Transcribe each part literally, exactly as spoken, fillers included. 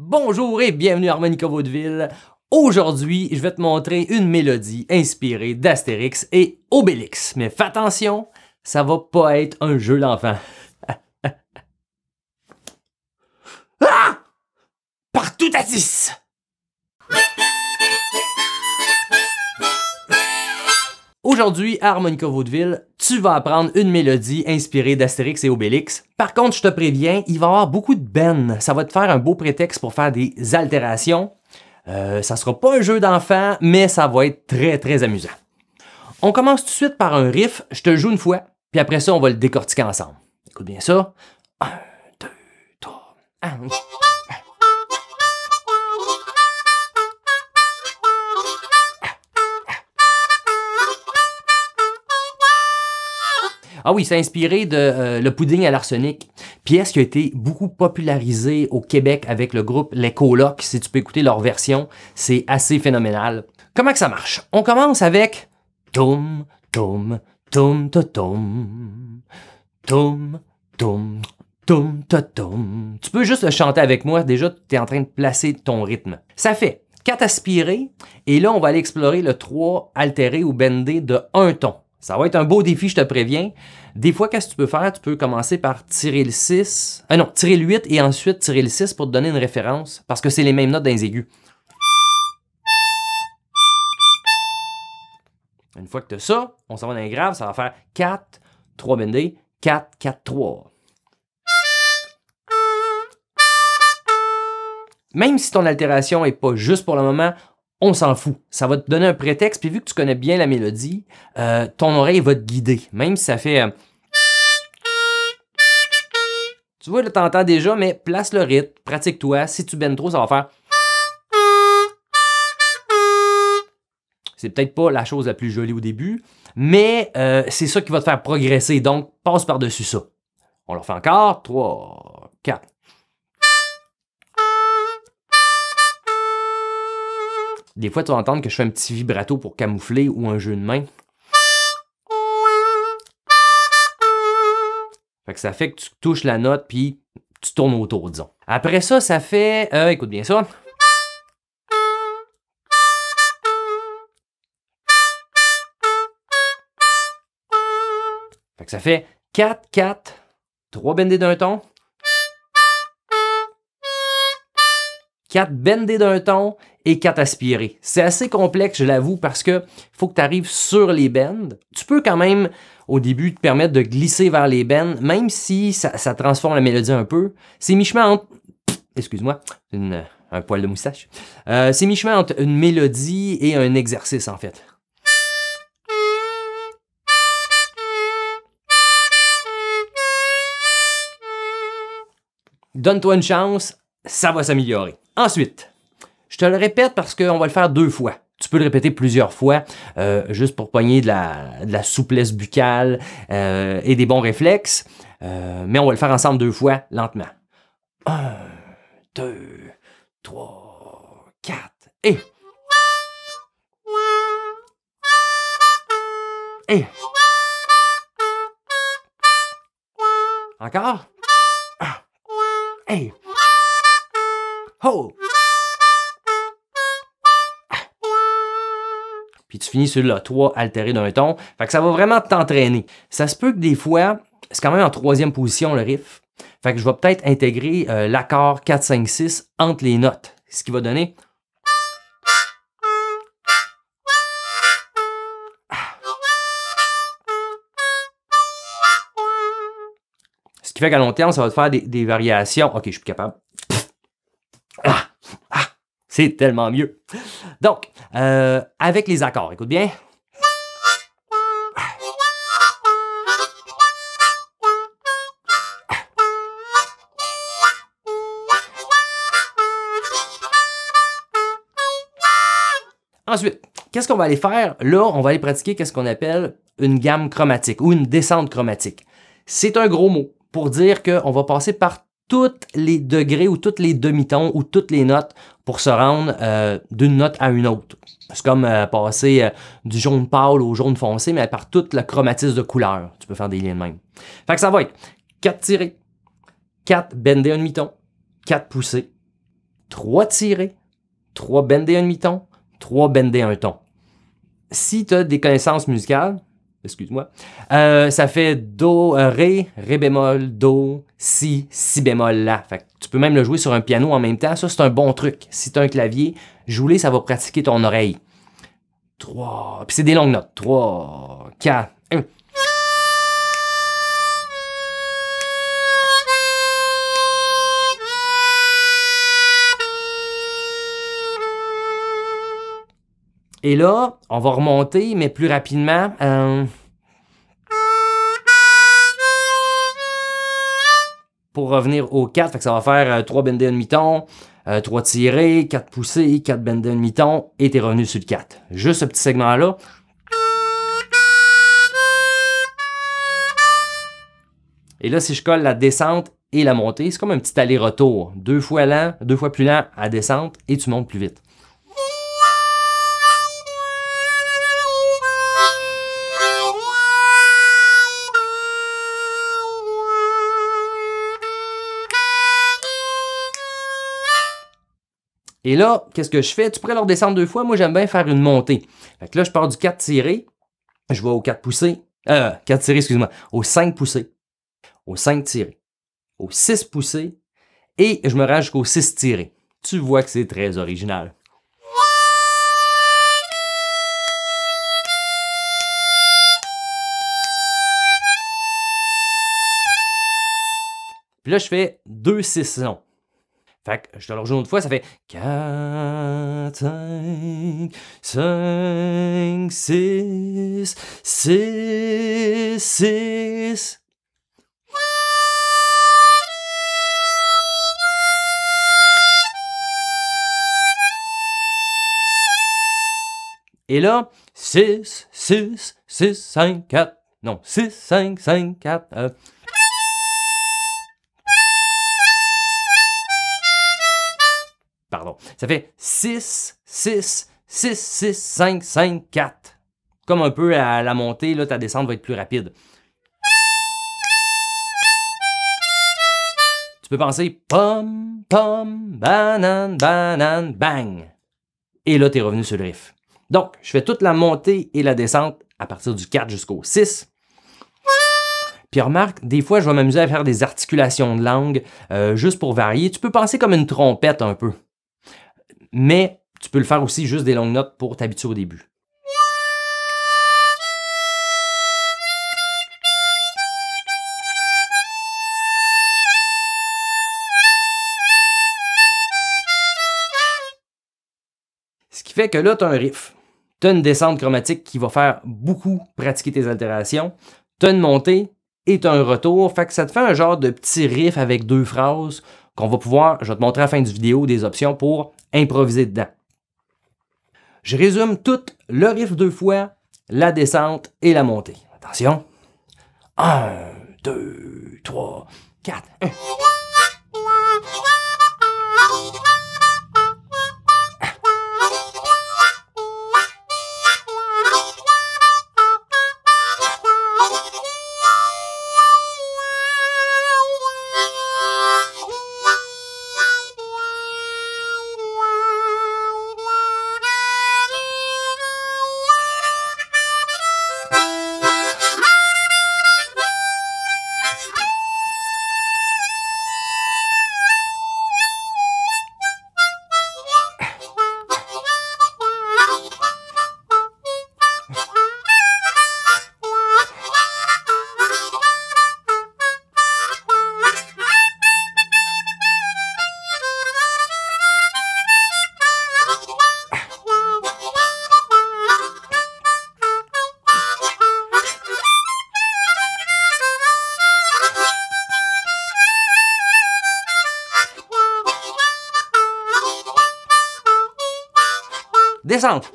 Bonjour et bienvenue à Harmonica Vaudeville. Aujourd'hui, je vais te montrer une mélodie inspirée d'Astérix et Obélix. Mais fais attention, ça va pas être un jeu d'enfant. Ah! Partout à six! Aujourd'hui, à Harmonica Vaudeville, tu vas apprendre une mélodie inspirée d'Astérix et Obélix. Par contre, je te préviens, il va y avoir beaucoup de bennes. Ça va te faire un beau prétexte pour faire des altérations. Euh, ça sera pas un jeu d'enfant, mais ça va être très, très amusant. On commence tout de suite par un riff. Je te le joue une fois, puis après ça, on va le décortiquer ensemble. Écoute bien ça. Un, deux, trois, un... Ah oui, c'est inspiré de euh, Le pudding à l'arsenic, pièce qui a été beaucoup popularisée au Québec avec le groupe Les Colocs. Si tu peux écouter leur version, c'est assez phénoménal. Comment que ça marche? On commence avec Toum, toum, toum, toum, toum, toum, toum, toum, toum. Tu peux juste le chanter avec moi, déjà tu es en train de placer ton rythme. Ça fait quatre aspirés, et là on va aller explorer le trois altéré ou bendé de un ton. Ça va être un beau défi, je te préviens. Des fois, qu'est-ce que tu peux faire? Tu peux commencer par tirer le six. Ah non, tirer le huit et ensuite tirer le six pour te donner une référence, parce que c'est les mêmes notes dans les aigus. Une fois que tu as ça, on s'en va dans les graves, ça va faire quatre, trois bendés, quatre, quatre, trois. Même si ton altération n'est pas juste pour le moment, on s'en fout. Ça va te donner un prétexte, puis vu que tu connais bien la mélodie, euh, ton oreille va te guider. Même si ça fait... Euh... Tu vois, là, t'entends déjà, mais place le rythme, pratique-toi. Si tu bennes trop, ça va faire... C'est peut-être pas la chose la plus jolie au début, mais euh, c'est ça qui va te faire progresser, donc passe par-dessus ça. On le refait encore. trois, quatre. Des fois, tu vas entendre que je fais un petit vibrato pour camoufler ou un jeu de main. Fait que ça fait que tu touches la note puis tu tournes autour, disons. Après ça, ça fait... Euh, écoute bien ça. Fait que ça fait quatre, quatre, trois bendés d'un ton. quatre bendés d'un ton et quatre aspirés. C'est assez complexe, je l'avoue, parce que faut que tu arrives sur les bends. Tu peux quand même, au début, te permettre de glisser vers les bends, même si ça, ça transforme la mélodie un peu. C'est mi-chemin entre... Excuse-moi, un poil de moustache. Euh, c'est mi-chemin entre une mélodie et un exercice, en fait. Donne-toi une chance, ça va s'améliorer. Ensuite, je te le répète parce qu'on va le faire deux fois. Tu peux le répéter plusieurs fois, euh, juste pour pogner de la, de la souplesse buccale euh, et des bons réflexes. Euh, mais on va le faire ensemble deux fois, lentement. Un, deux, trois, quatre, et... Et... Encore? Et... Oh! Puis tu finis sur le trois altéré d'un ton. Fait que ça va vraiment t'entraîner. Ça se peut que des fois, c'est quand même en troisième position le riff. Fait que je vais peut-être intégrer euh, l'accord quatre, cinq, six entre les notes. Ce qui va donner... Ce qui fait qu'à long terme, ça va te faire des, des variations. Ok, je suis plus capable. Ah, ah, c'est tellement mieux. Donc, euh, avec les accords, écoute bien. Ensuite, qu'est-ce qu'on va aller faire? Là, on va aller pratiquer qu'est-ce qu'on appelle une gamme chromatique ou une descente chromatique. C'est un gros mot pour dire qu'on va passer par tous les degrés ou toutes les demi-tons ou toutes les notes pour se rendre euh, d'une note à une autre. C'est comme euh, passer euh, du jaune pâle au jaune foncé, mais par toute la chromatisme de couleur. Tu peux faire des liens de même. Fait que ça va être quatre tirés, quatre bendés un demi-ton, quatre poussés, trois tirés, trois bendés un demi-ton, trois bendés un ton. Si tu as des connaissances musicales, excuse-moi, euh, ça fait Do, euh, Ré, Ré bémol, Do, Si, Si bémol, La. Fait que tu peux même le jouer sur un piano en même temps. Ça, c'est un bon truc. Si tu as un clavier, jouer, ça va pratiquer ton oreille. trois. Puis c'est des longues notes. trois, quatre, un. Et là, on va remonter, mais plus rapidement. Euh, pour revenir au quatre, fait que ça va faire euh, trois bendés un demi-ton, euh, trois tirés, quatre poussés, quatre bendés un demi-ton, et t'es revenu sur le quatre. Juste ce petit segment-là. Et là, si je colle la descente et la montée, c'est comme un petit aller-retour. Deux fois lent, deux fois plus lent à descente, et tu montes plus vite. Et là, qu'est-ce que je fais? Tu pourrais leur descendre deux fois. Moi, j'aime bien faire une montée. Fait que là, je pars du quatre tiré. Je vais au quatre poussé. Euh, quatre tiré, excuse-moi. Au cinq poussé. Au cinq tiré. Au six poussé. Et je me rends jusqu'au six tiré. Tu vois que c'est très original. Puis là, je fais deux six longs. Fait que je te le rejoue une autre fois, ça fait quatre, cinq, cinq, six, six, six. Et là, six, six, six, cinq, quatre. Non, six, cinq, cinq, quatre. Euh. Pardon. Ça fait six, six, six, six, cinq, cinq, quatre. Comme un peu à la montée, là, ta descente va être plus rapide. Tu peux penser pom, pom, banane, banane, bang. Et là, tu es revenu sur le riff. Donc, je fais toute la montée et la descente à partir du quatre jusqu'au six. Puis remarque, des fois, je vais m'amuser à faire des articulations de langue euh, juste pour varier. Tu peux penser comme une trompette un peu. Mais tu peux le faire aussi juste des longues notes pour t'habituer au début. Ce qui fait que là, tu as un riff. Tu as une descente chromatique qui va faire beaucoup pratiquer tes altérations. Tu as une montée et tu as un retour. Fait que ça te fait un genre de petit riff avec deux phrases qu'on va pouvoir, je vais te montrer à la fin du vidéo, des options pour improviser dedans. Je résume tout le riff deux fois, la descente et la montée. Attention. un, deux, trois, quatre, un. Descente.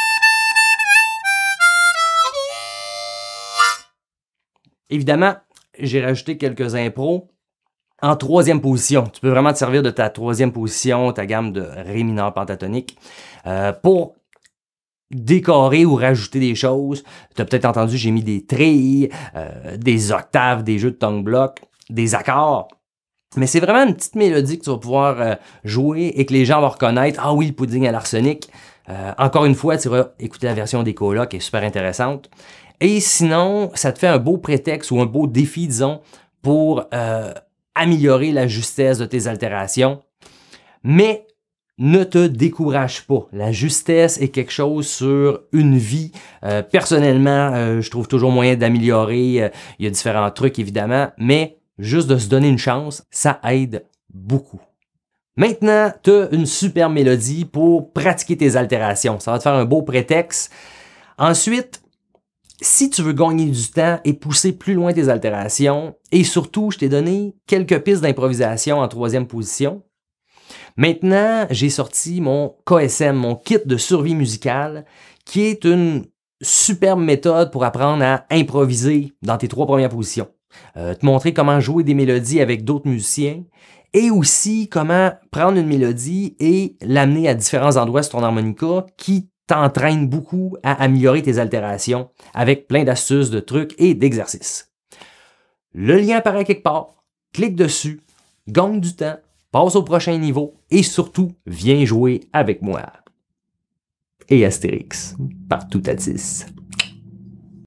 Évidemment, j'ai rajouté quelques impros. En troisième position, tu peux vraiment te servir de ta troisième position, ta gamme de Ré mineur pentatonique, euh, pour décorer ou rajouter des choses. Tu as peut-être entendu, j'ai mis des trilles, euh, des octaves, des jeux de tongue block, des accords. Mais c'est vraiment une petite mélodie que tu vas pouvoir euh, jouer et que les gens vont reconnaître. Ah oui, le pudding à l'arsenic. Euh, encore une fois, tu vas écouter la version des colocs qui est super intéressante. Et sinon, ça te fait un beau prétexte ou un beau défi, disons, pour euh, améliorer la justesse de tes altérations. Mais ne te décourage pas. La justesse est quelque chose sur une vie. Euh, personnellement, euh, je trouve toujours moyen d'améliorer. Euh, il y a différents trucs, évidemment, mais juste de se donner une chance, ça aide beaucoup. Maintenant, tu as une super mélodie pour pratiquer tes altérations. Ça va te faire un beau prétexte. Ensuite, si tu veux gagner du temps et pousser plus loin tes altérations, et surtout, je t'ai donné quelques pistes d'improvisation en troisième position. Maintenant, j'ai sorti mon K S M, mon kit de survie musicale, qui est une superbe méthode pour apprendre à improviser dans tes trois premières positions. Euh, te montrer comment jouer des mélodies avec d'autres musiciens et aussi comment prendre une mélodie et l'amener à différents endroits sur ton harmonica qui t'entraîne beaucoup à améliorer tes altérations avec plein d'astuces, de trucs et d'exercices. Le lien apparaît quelque part, clique dessus, gagne du temps, passe au prochain niveau et surtout, viens jouer avec moi. Et Astérix, partout à dix.